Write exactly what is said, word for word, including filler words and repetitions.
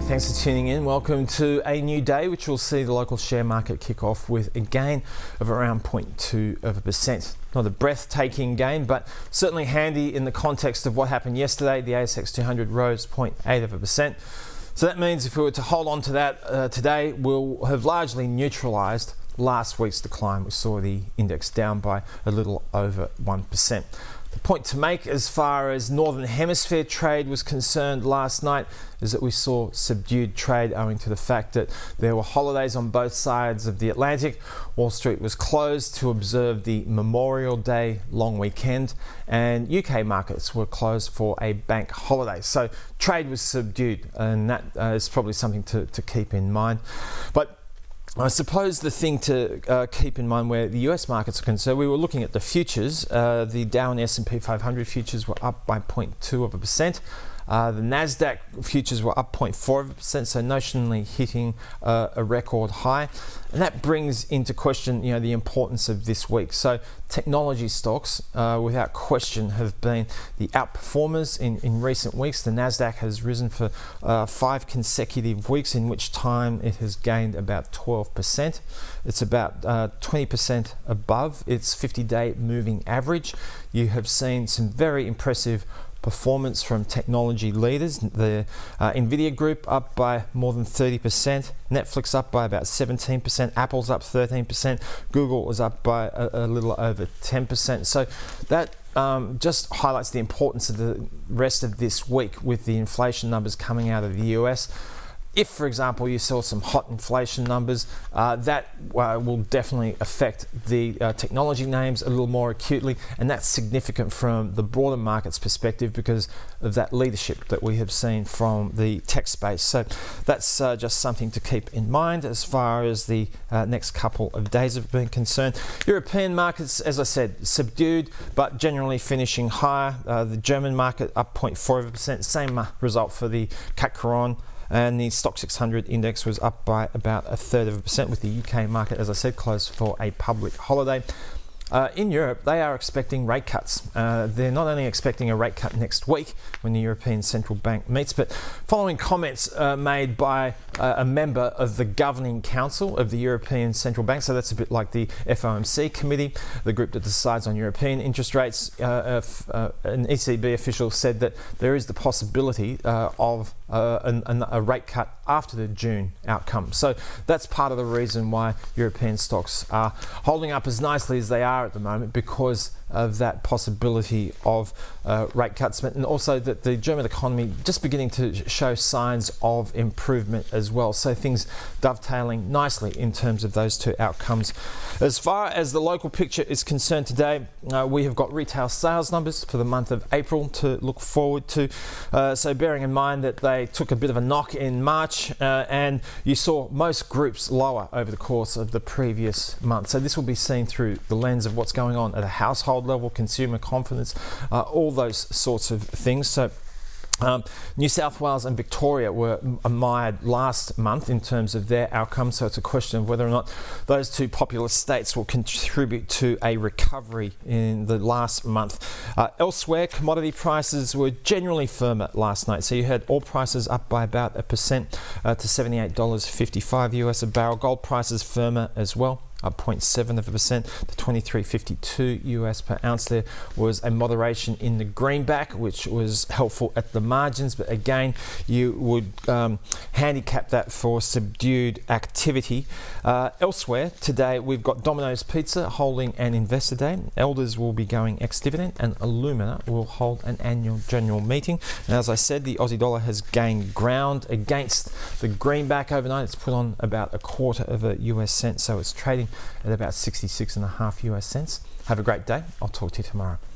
morning, thanks for tuning in. Welcome to a new day which will see the local share market kick off with a gain of around zero point two of a percent. Not a breathtaking gain, but certainly handy in the context of what happened yesterday. The A S X two hundred rose zero point eight of a percent. So that means if we were to hold on to that uh, today, we'll have largely neutralised last week's decline. We saw the index down by a little over one percent. The point to make as far as Northern Hemisphere trade was concerned last night is that we saw subdued trade owing to the fact that there were holidays on both sides of the Atlantic. Wall Street was closed to observe the Memorial Day long weekend, and U K markets were closed for a bank holiday. So trade was subdued, and that uh, is probably something to, to keep in mind. But I suppose the thing to uh, keep in mind where the U S markets are concerned, we were looking at the futures. Uh, the Dow and S and P five hundred futures were up by zero point two of a percent. Uh, the Nasdaq futures were up zero point four of a percent, so notionally hitting uh, a record high. And that brings into question, you know, the importance of this week. So technology stocks, uh, without question, have been the outperformers in, in recent weeks. The Nasdaq has risen for uh, five consecutive weeks, in which time it has gained about twelve percent. It's about uh, twenty percent above its fifty-day moving average. You have seen some very impressive performance from technology leaders. The uh, Nvidia group up by more than thirty percent, Netflix up by about seventeen percent, Apple's up thirteen percent, Google was up by a, a little over ten percent. So that um, just highlights the importance of the rest of this week with the inflation numbers coming out of the U S. If, for example, you saw some hot inflation numbers, uh, that uh, will definitely affect the uh, technology names a little more acutely, and that's significant from the broader market's perspective because of that leadership that we have seen from the tech space. So that's uh, just something to keep in mind as far as the uh, next couple of days have been concerned. European markets, as I said, subdued, but generally finishing higher. Uh, the German market up zero point four of a percent, same uh, result for the C A C Caron. And the Stock six hundred index was up by about a third of a percent, with the U K market, as I said, closed for a public holiday. Uh, in Europe, they are expecting rate cuts. Uh, they're not only expecting a rate cut next week when the European Central Bank meets, but following comments uh, made by uh, a member of the Governing Council of the European Central Bank, so that's a bit like the F O M C committee, the group that decides on European interest rates. Uh, uh, an E C B official said that there is the possibility uh, of uh, an, an, a rate cut after the June outcome. So that's part of the reason why European stocks are holding up as nicely as they are at the moment, because of that possibility of uh, rate cuts, and also that the German economy just beginning to show signs of improvement as well. So things dovetailing nicely in terms of those two outcomes. As far as the local picture is concerned today, uh, we have got retail sales numbers for the month of April to look forward to. Uh, so bearing in mind that they took a bit of a knock in March, uh, and you saw most groups lower over the course of the previous month. So this will be seen through the lens of what's going on at a household level, consumer confidence, uh, all those sorts of things. So um, New South Wales and Victoria were mired last month in terms of their outcomes, so it's a question of whether or not those two populous states will contribute to a recovery in the last month. Uh, elsewhere, commodity prices were generally firmer last night, so you had oil prices up by about a percent uh, to seventy-eight dollars fifty-five US a barrel. Gold prices firmer as well, up zero point seven of a percent to twenty-three fifty-two US per ounce. There was a moderation in the greenback, which was helpful at the margins, but again, you would um, handicap that for subdued activity. Uh, elsewhere today, we've got Domino's Pizza holding an investor day. Elders will be going ex-dividend, and Illumina will hold an annual general meeting. And as I said, the Aussie dollar has gained ground against the greenback overnight. It's put on about a quarter of a U S cent, so it's trading at about sixty-six and a half US cents. Have a great day. I'll talk to you tomorrow.